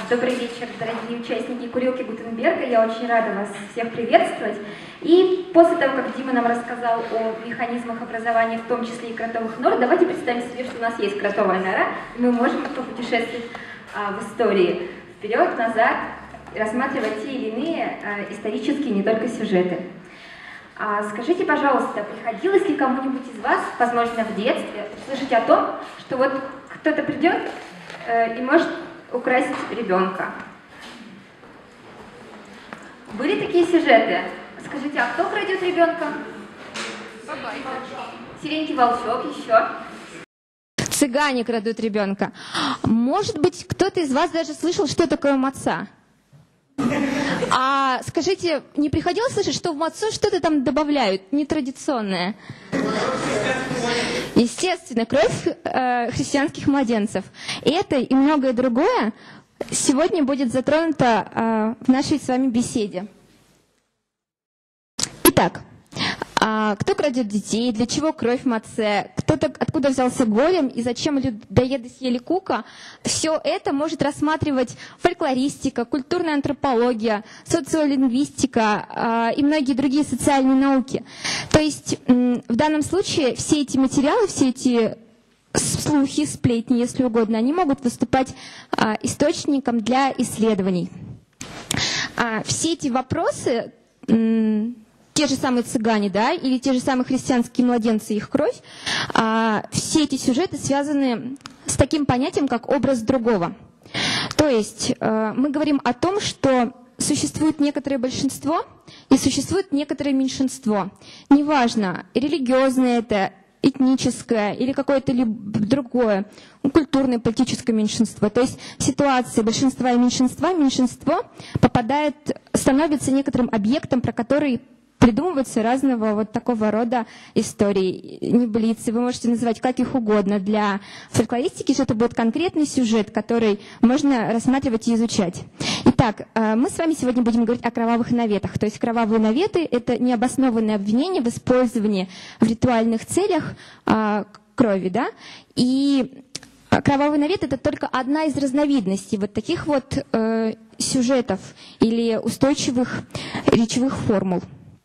Добрый вечер, дорогие участники Курилки Гутенберга. Я очень рада вас всех приветствовать. И после того, как Дима нам рассказал о механизмах образования, в том числе и кротовых нор, давайте представим себе, что у нас есть кротовая нора, и мы можем попутешествовать в истории вперед, назад, рассматривать те или иные исторические, не только сюжеты. Скажите, пожалуйста, приходилось ли кому-нибудь из вас, возможно, в детстве, слышать о том, что вот кто-то придет и может украсть ребенка? Были такие сюжеты? Скажите, а кто крадет ребенка? Сиренький волчок, еще. Цыгане крадут ребенка. Может быть, кто-то из вас даже слышал, что такое маца? А скажите, не приходилось слышать, что в мацу что-то там добавляют, нетрадиционное? Естественно, кровь христианских младенцев. Это и многое другое сегодня будет затронуто в нашей с вами беседе. Итак, кто крадет детей, для чего кровь в маце, откуда взялся голем и зачем людоеды съели кука, все это может рассматривать фольклористика, культурная антропология, социолингвистика и многие другие социальные науки. То есть в данном случае все эти материалы, все эти слухи, сплетни, если угодно, они могут выступать источником для исследований. Все эти вопросы, те же самые цыгане, да, или те же самые христианские младенцы и их кровь, все эти сюжеты связаны с таким понятием, как образ другого. То есть мы говорим о том, что существует некоторое большинство и существует некоторое меньшинство. Неважно, религиозное это, этническое или какое-то другое, культурное, политическое меньшинство. То есть в ситуации большинства и меньшинство становится некоторым объектом, про который придумываются разного вот такого рода истории, небылицы. Вы можете называть как их угодно. Для фольклористики же это будет конкретный сюжет, который можно рассматривать и изучать. Итак, мы с вами сегодня будем говорить о кровавых наветах. То есть кровавые наветы — это необоснованное обвинение в использовании в ритуальных целях крови, да? И кровавый навет — это только одна из разновидностей вот таких вот сюжетов или устойчивых речевых формул.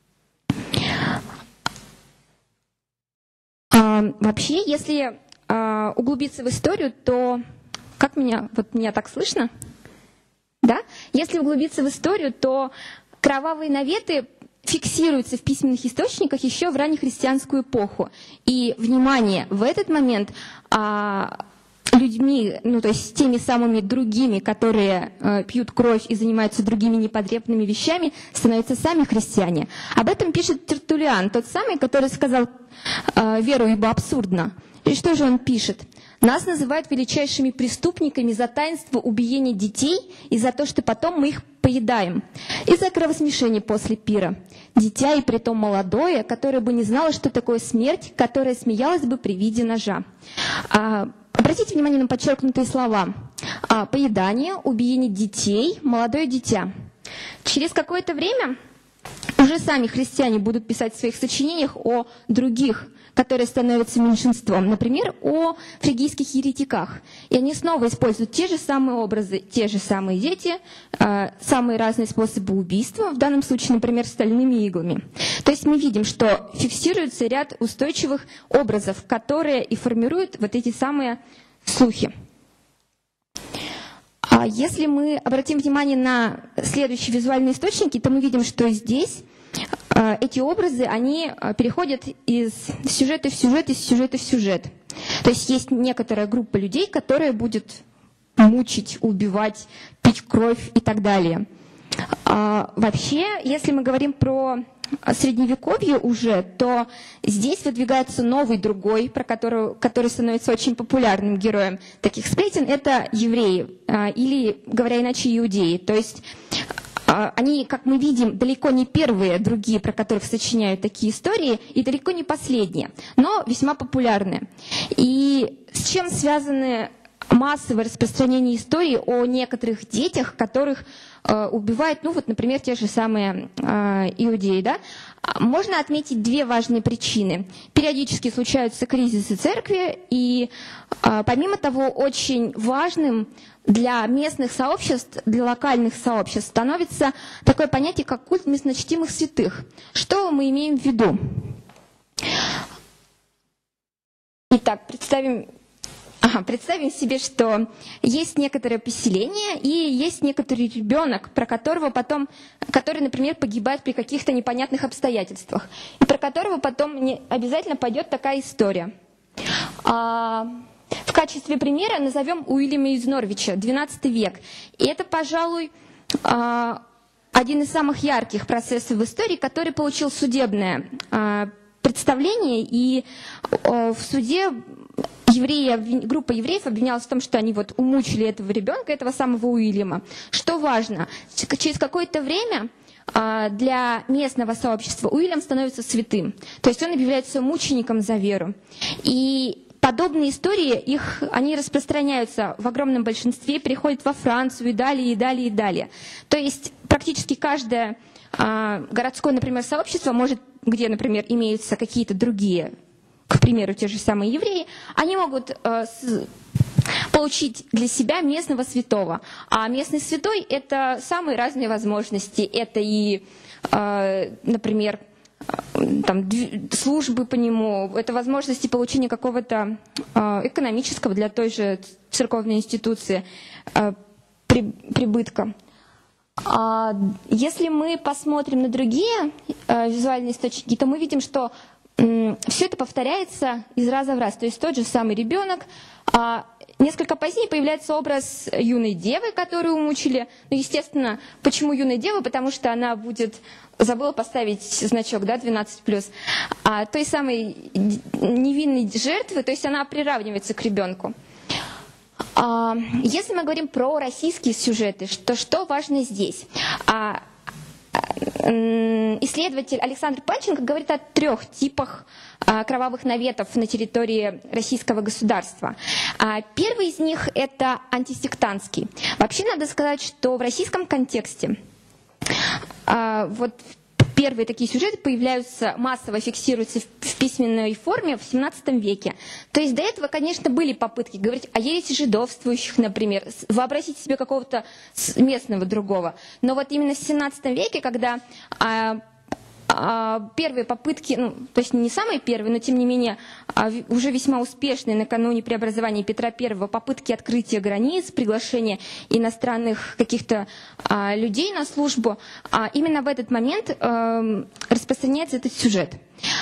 Вообще, если углубиться в историю, то... Как меня так слышно? Да? Если углубиться в историю, то кровавые наветы фиксируются в письменных источниках еще в раннехристианскую эпоху. И, внимание, в этот момент людьми, то есть теми самыми другими, которые пьют кровь и занимаются другими непотребными вещами, становятся сами христиане. Об этом пишет Тертуллиан, тот самый, который сказал «веру, ибо абсурдно». И что же он пишет? «Нас называют величайшими преступниками за таинство убиения детей и за то, что потом мы их поедаем, и за кровосмешение после пира. Дитя, и притом молодое, которое бы не знало, что такое смерть, которое смеялось бы при виде ножа». Обратите внимание на подчеркнутые слова. Поедание, убиение детей, молодое дитя. Через какое-то время уже сами христиане будут писать в своих сочинениях о других, которые становятся меньшинством. Например, о фригийских еретиках. И они снова используют те же самые образы, те же самые дети, самые разные способы убийства, в данном случае, например, стальными иглами. То есть мы видим, что фиксируется ряд устойчивых образов, которые и формируют вот эти самые слухи. Если мы обратим внимание на следующие визуальные источники, то мы видим, что здесь эти образы, они переходят из сюжета в сюжет, из сюжета в сюжет. То есть есть некоторая группа людей, которая будет мучить, убивать, пить кровь и так далее. Вообще, если мы говорим про Средневековье уже, то здесь выдвигается новый, другой, который становится очень популярным героем таких сплетен, это евреи, или, говоря иначе, иудеи. То есть они, как мы видим, далеко не первые другие, про которых сочиняют такие истории, и далеко не последние, но весьма популярные. И с чем связаны массовое распространение истории о некоторых детях, которых убивают, ну вот, например, те же самые иудеи, да? Можно отметить две важные причины. Периодически случаются кризисы церкви, и помимо того, очень важным для местных сообществ, для локальных сообществ становится такое понятие, как культ местночтимых святых. Что мы имеем в виду? Итак, представим себе, что есть некоторое поселение и есть некоторый ребенок, который, например, погибает при каких-то непонятных обстоятельствах, и про которого потом не обязательно пойдет такая история. В качестве примера назовем Уильяма из Норвича, XII век. И это, пожалуй, один из самых ярких процессов в истории, который получил судебное представление, и в суде группа евреев обвинялась в том, что они вот умучили этого ребенка, этого самого Уильяма. Что важно, через какое-то время для местного сообщества Уильям становится святым, то есть он объявляется мучеником за веру. И подобные истории, они распространяются в огромном большинстве, переходят во Францию и далее, и далее, и далее. То есть практически каждое городское, например, сообщество где, например, имеются какие-то другие, к примеру, те же самые евреи, они могут получить для себя местного святого. А местный святой — это самые разные возможности. Это и, например, там, службы по нему, это возможности получения какого-то экономического для той же церковной институции прибытка. Если мы посмотрим на другие визуальные источники, то мы видим, что все это повторяется из раза в раз. То есть тот же самый ребенок. Несколько позднее появляется образ юной девы, которую умучили. Ну, естественно, почему юной девы? Потому что она забыла поставить значок, да, 12+. Той самой невинной жертвы, то есть она приравнивается к ребенку. Если мы говорим про российские сюжеты, то что важно здесь? Исследователь Александр Панченко говорит о 3 типах кровавых наветов на территории российского государства. Первый из них – это антисектантский. Вообще надо сказать, что в российском контексте вот первые такие сюжеты массово фиксируются в письменной форме в XVII веке. То есть до этого, конечно, были попытки говорить о ереси жидовствующих, например, вообразить себе какого-то местного другого. Но вот именно в XVII веке, когда первые попытки, то есть не самые первые, но тем не менее уже весьма успешные накануне преобразования Петра I попытки открытия границ, приглашения иностранных каких-то людей на службу, именно в этот момент распространяется этот сюжет.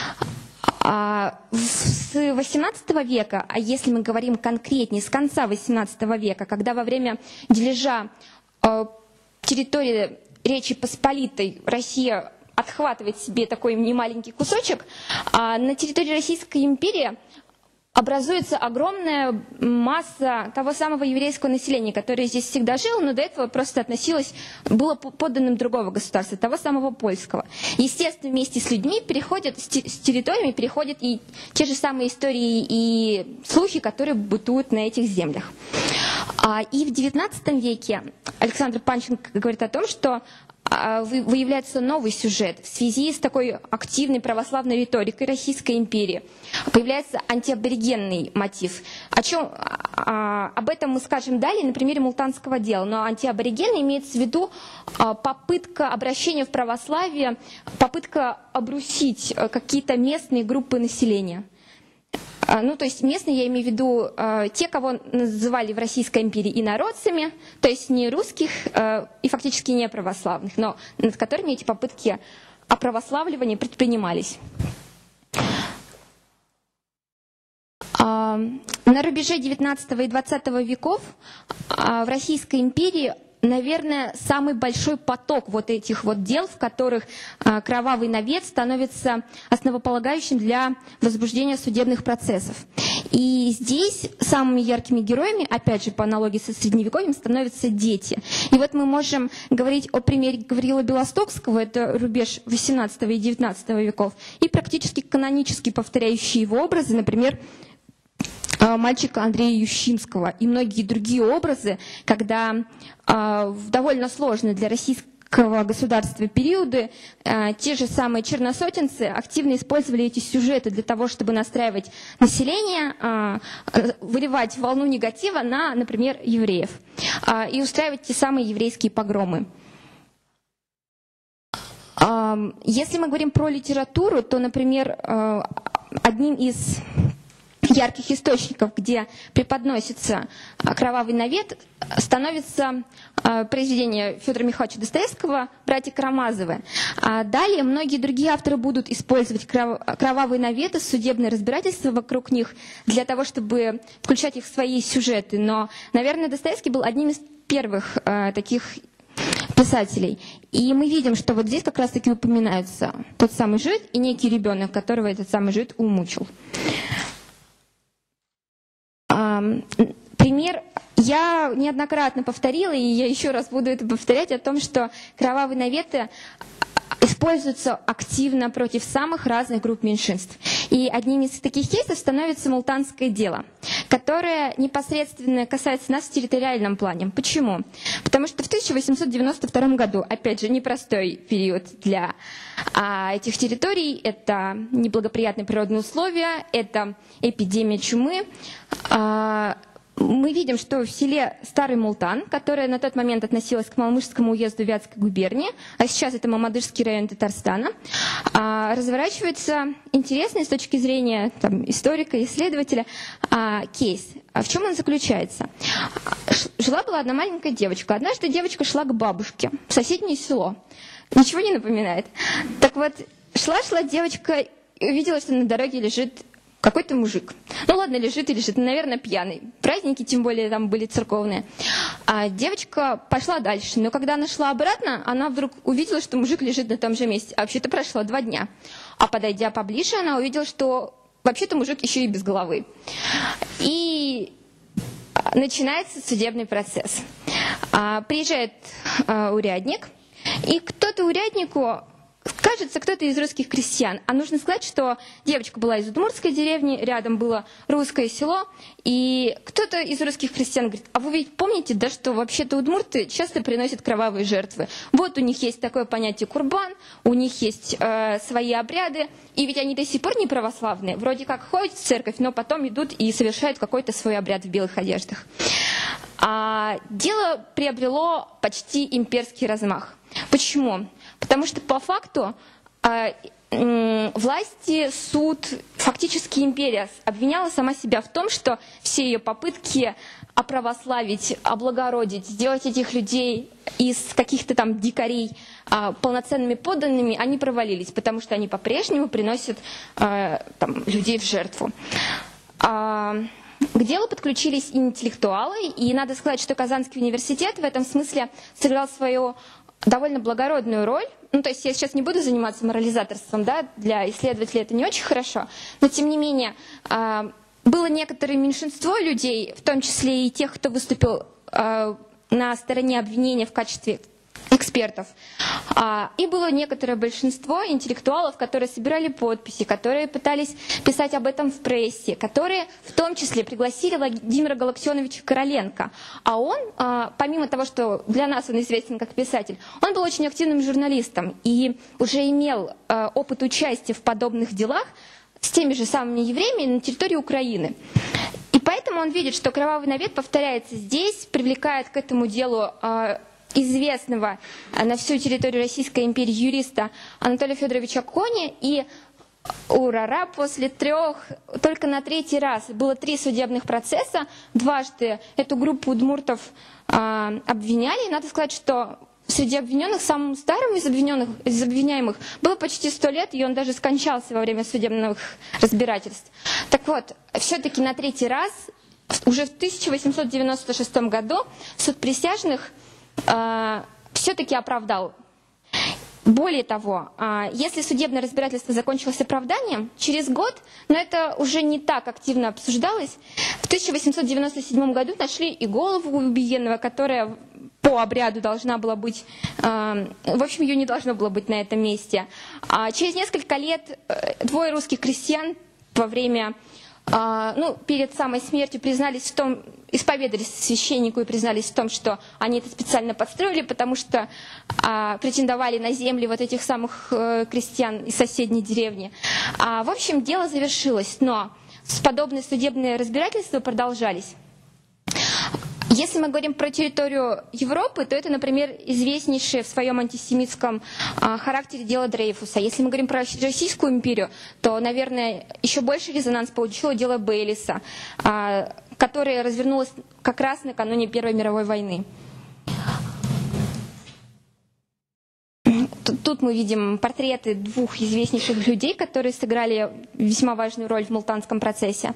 С XVIII века, а если мы говорим конкретнее, с конца XVIII века, когда во время дележа территории Речи Посполитой Россия отхватывает себе такой немаленький кусочек, на территории Российской империи образуется огромная масса того самого еврейского населения, которое здесь всегда жило, но до этого просто было подданным другого государства, того самого польского. Естественно, вместе с людьми с территориями переходят и те же самые истории и слухи, которые бытуют на этих землях. И в XIX веке Александр Панченко говорит о том, что выявляется новый сюжет в связи с такой активной православной риторикой Российской империи. Появляется антиаборигенный мотив. Об этом мы скажем далее на примере Мултанского дела. Но антиаборигенный имеется в виду попытка обращения в православие, попытка обрусить какие-то местные группы населения. То есть местные, я имею в виду те, кого называли в Российской империи инородцами, то есть не русских и фактически не православных, но над которыми эти попытки оправославливания предпринимались. На рубеже XIX и XX веков в Российской империи, наверное, самый большой поток вот этих вот дел, в которых кровавый навет становится основополагающим для возбуждения судебных процессов. И здесь самыми яркими героями, опять же, по аналогии со Средневековьем, становятся дети. И вот мы можем говорить о примере Гавриила Белостокского, это рубеж XVIII и XIX веков, и практически канонически повторяющие его образы, например, мальчика Андрея Ющинского и многие другие образы, когда в довольно сложные для российского государства периоды те же самые черносотенцы активно использовали эти сюжеты для того, чтобы настраивать население, выливать волну негатива на, например, евреев и устраивать те самые еврейские погромы. Если мы говорим про литературу, то, например, одним из ярких источников, где преподносится «Кровавый навет», становится произведение Федора Михайловича Достоевского «Братья Карамазовы». Далее многие другие авторы будут использовать «Кровавые наветы», судебное разбирательство вокруг них для того, чтобы включать их в свои сюжеты. Но, наверное, Достоевский был одним из первых таких писателей. И мы видим, что вот здесь как раз-таки упоминаются тот самый жид и некий ребенок, которого этот самый жид умучил. Пример я неоднократно повторила, и я еще раз буду это повторять, о том, что кровавые наветы используются активно против самых разных групп меньшинств. И одним из таких кейсов становится Мултанское дело, которое непосредственно касается нас в территориальном плане. Почему? Потому что в 1892 году, опять же, непростой период для этих территорий, это неблагоприятные природные условия, это эпидемия чумы. Мы видим, что в селе Старый Мултан, которое на тот момент относилось к Малмыжскому уезду Вятской губернии, а сейчас это Мамадышский район Татарстана, разворачивается интересный с точки зрения историка, исследователя кейс. В чем он заключается? Жила-была одна маленькая девочка. Однажды девочка шла к бабушке в соседнее село. Ничего не напоминает? Так вот, шла девочка и увидела, что на дороге лежит какой-то мужик. Ну ладно, лежит и лежит, наверное, пьяный. Праздники, тем более, там были церковные. А девочка пошла дальше. Но когда она шла обратно, она вдруг увидела, что мужик лежит на том же месте. А вообще-то прошло 2 дня. А подойдя поближе, она увидела, что вообще-то мужик еще и без головы. И начинается судебный процесс. Приезжает урядник, и кто-то уряднику... Кажется, кто-то из русских крестьян. А нужно сказать, что девочка была из удмуртской деревни, рядом было русское село, и кто-то из русских крестьян говорит: а вы ведь помните, да, что вообще-то удмурты часто приносят кровавые жертвы. Вот у них есть такое понятие курбан, у них есть свои обряды, и ведь они до сих пор не православные. Вроде как ходят в церковь, но потом идут и совершают какой-то свой обряд в белых одеждах. Дело приобрело почти имперский размах. Почему? Потому что по факту власти, суд, фактически империя обвиняла сама себя в том, что все ее попытки оправославить, облагородить, сделать этих людей из каких-то там дикарей полноценными подданными, они провалились, потому что они по-прежнему приносят людей в жертву. К делу подключились интеллектуалы, и надо сказать, что Казанский университет в этом смысле сыграл свою довольно благородную роль. Ну, то есть я сейчас не буду заниматься морализаторством, да, для исследователей это не очень хорошо, но тем не менее было некоторое меньшинство людей, в том числе и тех, кто выступил на стороне обвинения в качестве экспертов. И было некоторое большинство интеллектуалов, которые собирали подписи, которые пытались писать об этом в прессе, которые в том числе пригласили Владимира Галактионовича Короленко. А он, помимо того, что для нас он известен как писатель, он был очень активным журналистом и уже имел опыт участия в подобных делах с теми же самыми евреями на территории Украины. И поэтому он видит, что кровавый навет повторяется здесь, привлекает к этому делу известного на всю территорию Российской империи юриста Анатолия Федоровича Кони, и урара, после 3, только на 3-й раз было 3 судебных процесса, дважды эту группу удмуртов обвиняли, и надо сказать, что среди обвиненных самым старым из обвиняемых было почти 100 лет, и он даже скончался во время судебных разбирательств. Так вот, все-таки на 3-й раз, уже в 1896 году, суд присяжных все-таки оправдал. Более того, если судебное разбирательство закончилось оправданием, через год, но это уже не так активно обсуждалось, в 1897 году нашли и голову убиенного, которая по обряду должна была быть, в общем, ее не должно было быть на этом месте. Через несколько лет 2 русских крестьян во время перед самой смертью признались в том, исповедались священнику и признались в том, что они это специально подстроили, потому что претендовали на земли вот этих самых крестьян из соседней деревни. В общем, дело завершилось, но подобные судебные разбирательства продолжались. Если мы говорим про территорию Европы, то это, например, известнейшее в своем антисемитском характере дело Дрейфуса. Если мы говорим про Российскую империю, то, наверное, еще больше резонанс получило дело Бейлиса, которое развернулось как раз накануне Первой мировой войны. Тут мы видим портреты двух известнейших людей, которые сыграли весьма важную роль в Мултанском процессе.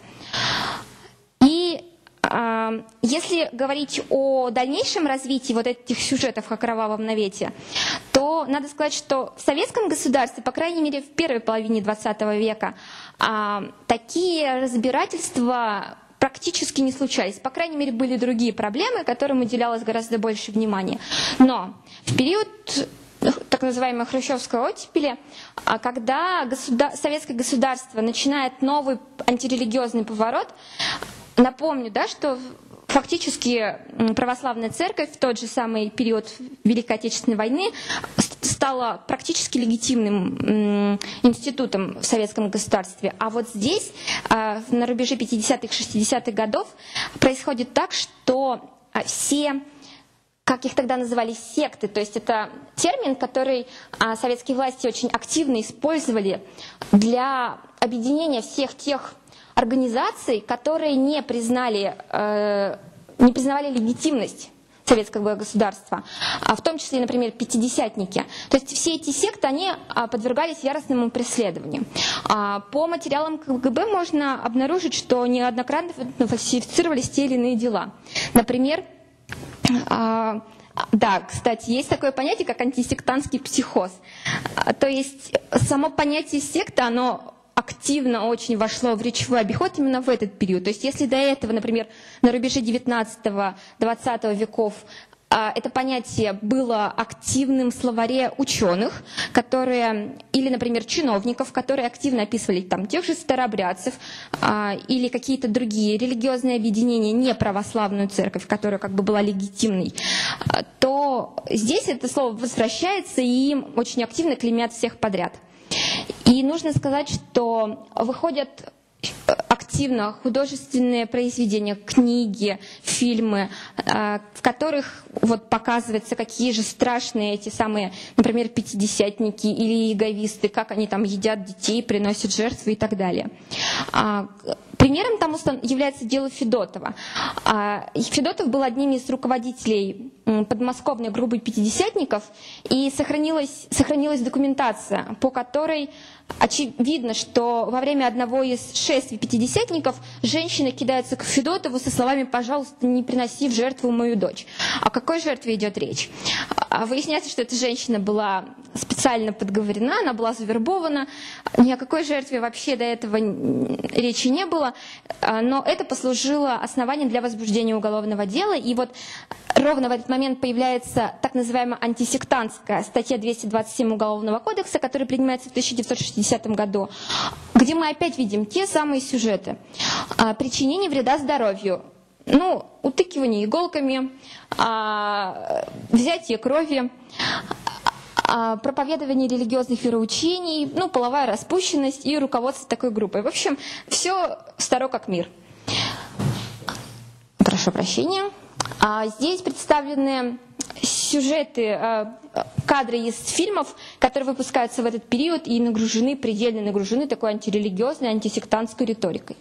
И если говорить о дальнейшем развитии вот этих сюжетов о кровавом навете, то надо сказать, что в советском государстве, по крайней мере в первой половине XX века, такие разбирательства практически не случались. По крайней мере, были другие проблемы, которым уделялось гораздо больше внимания. Но в период так называемой хрущевской оттепели, когда советское государство начинает новый антирелигиозный поворот, напомню, да, что фактически православная церковь в тот же самый период Великой Отечественной войны стала практически легитимным институтом в советском государстве. А вот здесь, на рубеже 50-х, 60-х годов, происходит так, что все, как их тогда называли, секты, то есть это термин, который советские власти очень активно использовали для объединения всех тех организаций, которые не признавали легитимность советского государства, в том числе, например, пятидесятники. То есть все эти секты, они подвергались яростному преследованию. По материалам КГБ можно обнаружить, что неоднократно фальсифицировались те или иные дела. Например, да, кстати, есть такое понятие, как антисектантский психоз. То есть само понятие секты, оно активно очень вошло в речевой обиход именно в этот период. То есть если до этого, например, на рубеже 19-20 веков это понятие было активным в словаре ученых, которые, или, например, чиновников, которые активно описывали там тех же старообрядцев или какие-то другие религиозные объединения, не православную церковь, которая как бы была легитимной, то здесь это слово возвращается, и им очень активно клеймят всех подряд. И нужно сказать, что выходят активно художественные произведения, книги, фильмы, в которых вот показывается, какие же страшные эти самые, например, пятидесятники или иеговисты, как они там едят детей, приносят жертвы и так далее. Примером тому является дело Федотова. Федотов был одним из руководителей подмосковной группы пятидесятников, и сохранилась документация, по которой очевидно, что во время одного из шествий пятидесятников женщина кидается к Федотову со словами: «Пожалуйста, не приноси в жертву мою дочь». О какой жертве идет речь? Выясняется, что эта женщина была специально подговорена, она была завербована. Ни о какой жертве вообще до этого речи не было, но это послужило основанием для возбуждения уголовного дела. И вот ровно в этот момент появляется так называемая антисектантская статья 227 Уголовного кодекса, которая принимается в 1960 году, где мы опять видим те самые сюжеты. Причинение вреда здоровью, утыкивание иголками, взятие крови, проповедование религиозных вероучений, половая распущенность и руководство такой группой. В общем, все старо как мир. Прошу прощения. Здесь представлены сюжеты, кадры из фильмов, которые выпускаются в этот период и предельно нагружены такой антирелигиозной, антисектантской риторикой.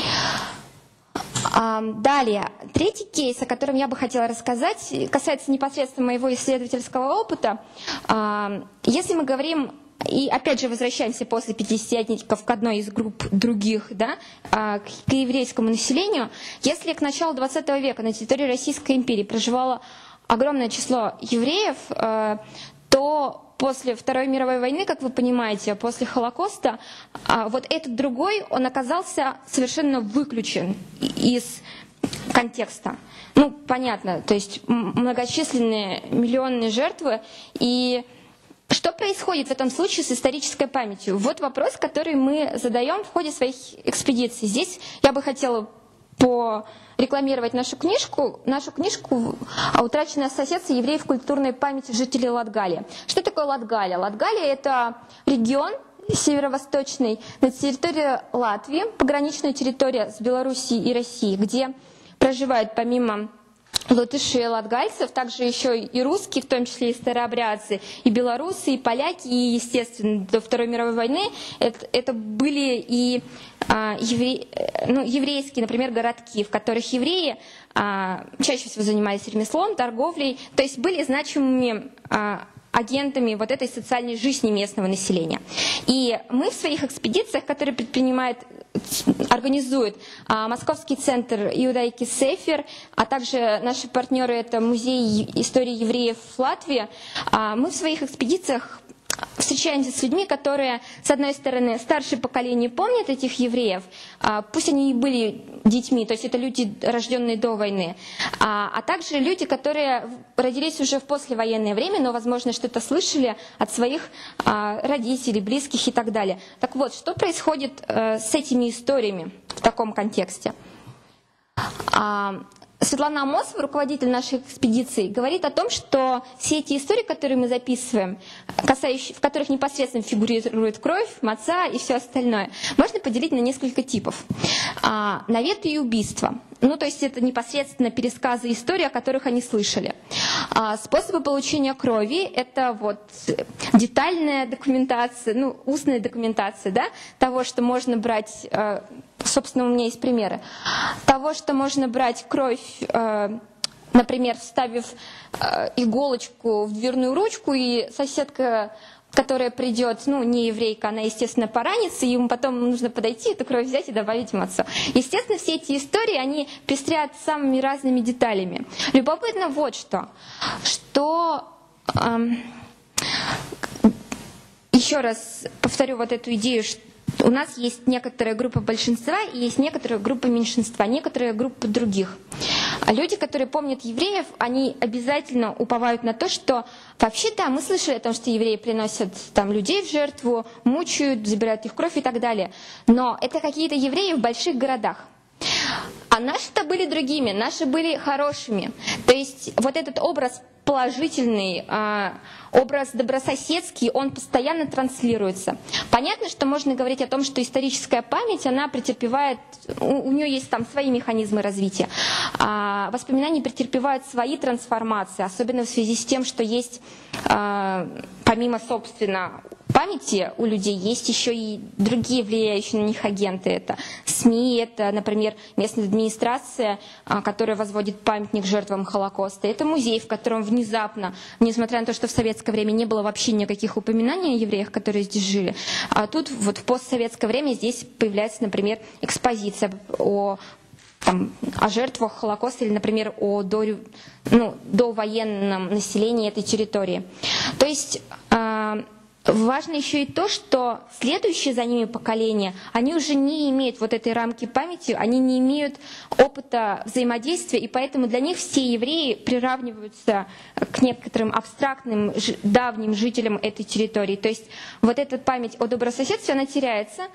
Далее, третий кейс, о котором я бы хотела рассказать, касается непосредственно моего исследовательского опыта. Если мы говорим, и опять же возвращаемся после пятидесятников к одной из групп других, да, к еврейскому населению, если к началу 20 века на территории Российской империи проживало огромное число евреев, то после Второй мировой войны, как вы понимаете, после Холокоста, вот этот другой, он оказался совершенно выключен из контекста. Понятно, то есть многочисленные миллионные жертвы, и Что происходит в этом случае с исторической памятью? Вот вопрос, который мы задаем в ходе своих экспедиций. Здесь я бы хотела порекламировать нашу книжку «Утраченное соседство евреев в культурной памяти жителей Латгалии». Что такое Латгалия? Латгалия – это регион северо-восточный на территории Латвии, пограничная территория с Белоруссией и Россией, где проживают помимо латышей и латгальцев, также еще и русские, в том числе и старообрядцы, и белорусы, и поляки, и, естественно, до Второй мировой войны это были и еврейские, например, городки, в которых евреи чаще всего занимались ремеслом, торговлей, то есть были значимыми агентами вот этой социальной жизни местного населения. И мы в своих экспедициях, которые организует Московский центр иудаики Сефер, а также наши партнеры — это Музей истории евреев в Латвии, мы в своих экспедициях встречаемся с людьми, которые, с одной стороны, старшее поколение помнят этих евреев, пусть они и были детьми, то есть это люди, рожденные до войны, а также люди, которые родились уже в послевоенное время, но, возможно, что-то слышали от своих родителей, близких и так далее. Так вот, что происходит с этими историями в таком контексте? Светлана Амосова, руководитель нашей экспедиции, говорит о том, что все эти истории, которые мы записываем, в которых непосредственно фигурирует кровь, маца и все остальное, можно поделить на несколько типов. Наветы и убийства. Ну, то есть это непосредственно пересказы историй, о которых они слышали. Способы получения крови — это вот детальная документация, устная документация, да, того, что можно брать. Собственно, у меня есть примеры того, что можно брать кровь, например, вставив иголочку в дверную ручку, и соседка, которая придет, не еврейка, она, естественно, поранится, и ему потом нужно подойти, эту кровь взять и добавить мацу. Естественно, все эти истории, они пестрят самыми разными деталями. Любопытно вот что еще раз повторю вот эту идею, что у нас есть некоторая группа большинства и есть некоторая группа меньшинства, некоторая группа других. Люди, которые помнят евреев, они обязательно уповают на то, что вообще-то мы слышали о том, что евреи приносят там людей в жертву, мучают, забирают их кровь и так далее. Но это какие-то евреи в больших городах. А наши-то были другими, наши были хорошими. То есть вот этот образ положительный, образ добрососедский, он постоянно транслируется. Понятно, что можно говорить о том, что историческая память, она претерпевает, у нее есть там свои механизмы развития. Воспоминания претерпевают свои трансформации, особенно в связи с тем, что есть, помимо, собственно, памяти у людей, есть еще и другие влияющие на них агенты. Это СМИ, это, например, местная администрация, которая возводит памятник жертвам Холокоста. Это музей, в котором внезапно, несмотря на то, что в советское время не было вообще никаких упоминаний о евреях, которые здесь жили, а тут вот в постсоветское время здесь появляется, например, экспозиция о жертвах Холокоста или, например, о довоенном населении этой территории. То есть важно еще и то, что следующие за ними поколения, они уже не имеют вот этой рамки памяти, они не имеют опыта взаимодействия, и поэтому для них все евреи приравниваются к некоторым абстрактным, давним жителям этой территории. То есть вот эта память о добрососедстве, она теряется,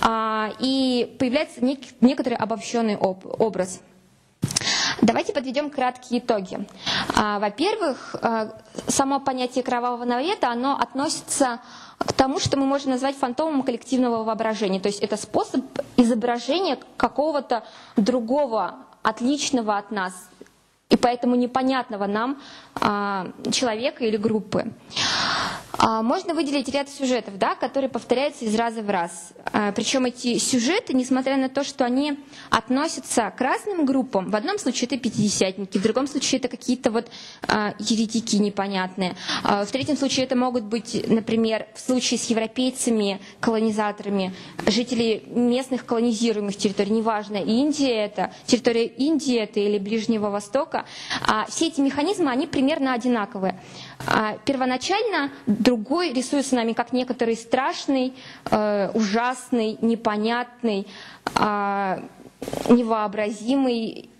и появляется некоторый обобщенный образ. Давайте подведем краткие итоги. Во-первых, само понятие кровавого навета, оно относится к тому, что мы можем назвать фантомом коллективного воображения. То есть это способ изображения какого-то другого, отличного от нас, и поэтому непонятного нам человека или группы. Можно выделить ряд сюжетов, да, которые повторяются из раза в раз. Причем эти сюжеты, несмотря на то, что они относятся к разным группам, в одном случае это пятидесятники, в другом случае это какие-то вот еретики непонятные. В третьем случае это могут быть, например, в случае с европейцами, колонизаторами, жители местных колонизируемых территорий, неважно, Индия это, территория Индии это или Ближнего Востока. Все эти механизмы, они примерно одинаковые. Первоначально другой рисуется нами как некоторый страшный, ужасный, непонятный, невообразимый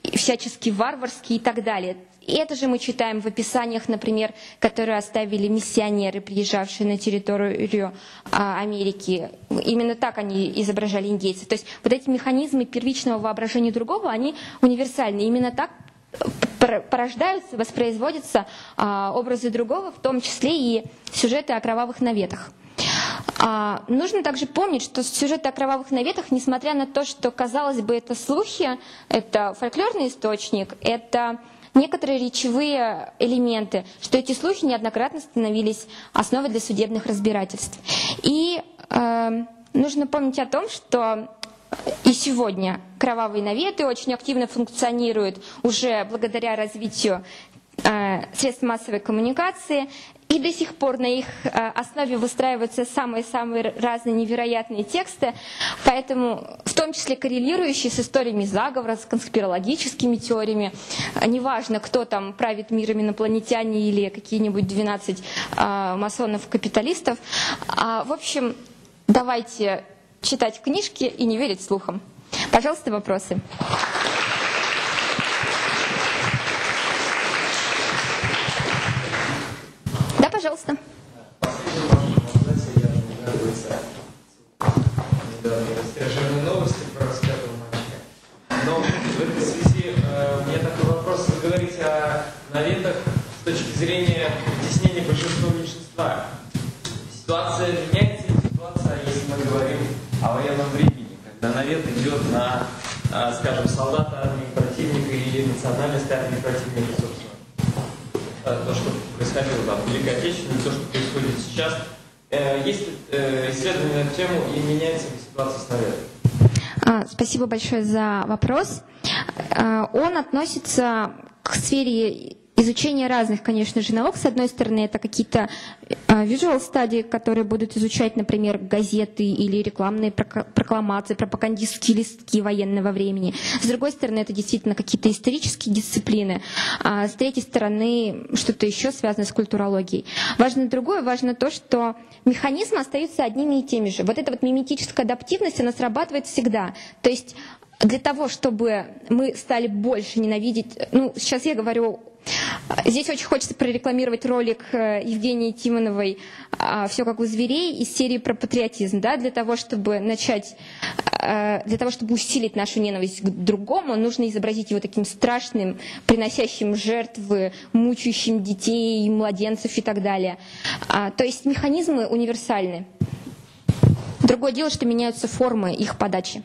всячески варварские и так далее. И это же мы читаем в описаниях, например, которые оставили миссионеры, приезжавшие на территорию Америки. Именно так они изображали индейцев. То есть вот эти механизмы первичного воображения другого, они универсальны. Именно так порождаются, воспроизводятся образы другого, в том числе и сюжеты о кровавых наветах. Нужно также помнить, что сюжеты о кровавых наветах, несмотря на то, что, казалось бы, это слухи, это фольклорный источник, это некоторые речевые элементы, что эти слухи неоднократно становились основой для судебных разбирательств. И нужно помнить о том, что и сегодня кровавые наветы очень активно функционируют уже благодаря развитию средств массовой коммуникации, и до сих пор на их основе выстраиваются самые-самые разные невероятные тексты, поэтому в том числе коррелирующие с историями заговора, с конспирологическими теориями. Неважно, кто там правит миром, инопланетяне или какие-нибудь 12 масонов-капиталистов. В общем, давайте читать книжки и не верить слухам. Пожалуйста, вопросы. Да, пожалуйста. Расстраженные новости про распятого мальчика. Но в этой связи у меня такой вопрос. Вы говорите о наветах с точки зрения вытеснения большинства-меньшинства. Ситуация меняется, ситуация, если мы говорим о военном времени, когда навет идет на, скажем, солдата армии противника или национальности армии противника, собственно. То, что происходило там в Великой Отечественной, то, что происходит сейчас. Есть исследования на эту тему, и меняется ли ситуация с наветом? Спасибо большое за вопрос. Он относится к сфере изучения разных, конечно же, наук. С одной стороны, это какие-то visual study, которые будут изучать, например, газеты или рекламные прокламации, пропагандистские листки военного времени. С другой стороны, это действительно какие-то исторические дисциплины. С третьей стороны, что-то еще связанное с культурологией. Важно другое, важно то, что механизмы остаются одними и теми же. Вот эта вот миметическая адаптивность, она срабатывает всегда. То есть для того, чтобы мы стали больше ненавидеть, сейчас я говорю, здесь очень хочется прорекламировать ролик Евгении Тимоновой «Все как у зверей» из серии про патриотизм, да, для того, чтобы усилить нашу ненависть к другому, нужно изобразить его таким страшным, приносящим жертвы, мучающим детей, младенцев и так далее. То есть механизмы универсальны. Другое дело, что меняются формы их подачи.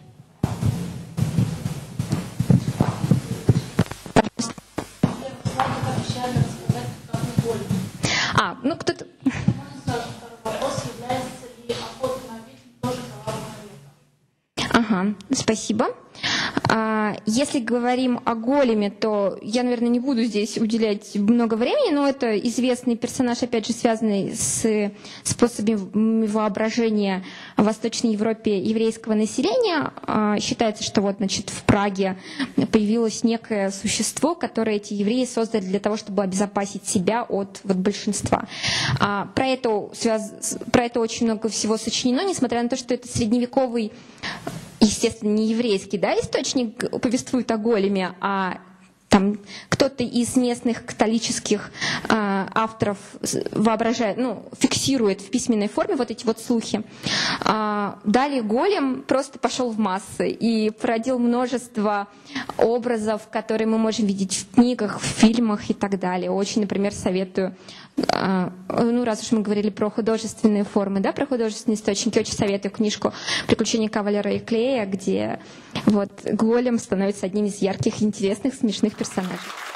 Кто-то... Ага, спасибо. Если говорим о големе, то я, наверное, не буду здесь уделять много времени, но это известный персонаж, опять же, связанный с способами воображения в Восточной Европе еврейского населения. Считается, что вот, значит, в Праге появилось некое существо, которое эти евреи создали для того, чтобы обезопасить себя от большинства. Про это очень много всего сочинено, несмотря на то, что это средневековый, естественно, не еврейский, да, источник повествует о големе, а там кто-то из местных католических авторов воображает, фиксирует в письменной форме вот эти вот слухи. Далее голем просто пошел в массы и породил множество образов, которые мы можем видеть в книгах, в фильмах и так далее. Очень, например, советую, раз уж мы говорили про художественные формы, да, про художественные источники, очень советую книжку «Приключения Кавалера и Клея», где вот голем становится одним из ярких, интересных, смешных персонажей.